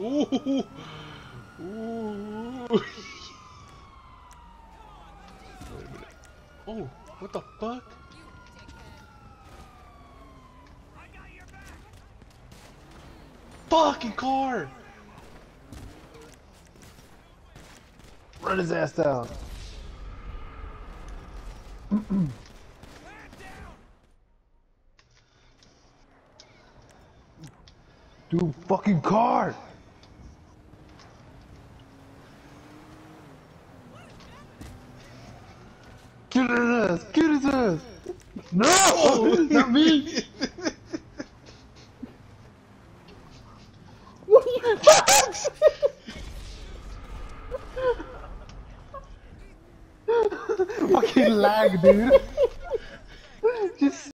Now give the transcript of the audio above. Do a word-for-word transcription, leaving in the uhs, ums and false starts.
Ooh. Ooh. Wait a minute. Oh, what the fuck? Fucking car! Run his ass down. Dude, fucking car! Get his ass! Get his ass! No! Oh, Not me! What are you Fucking lag, dude.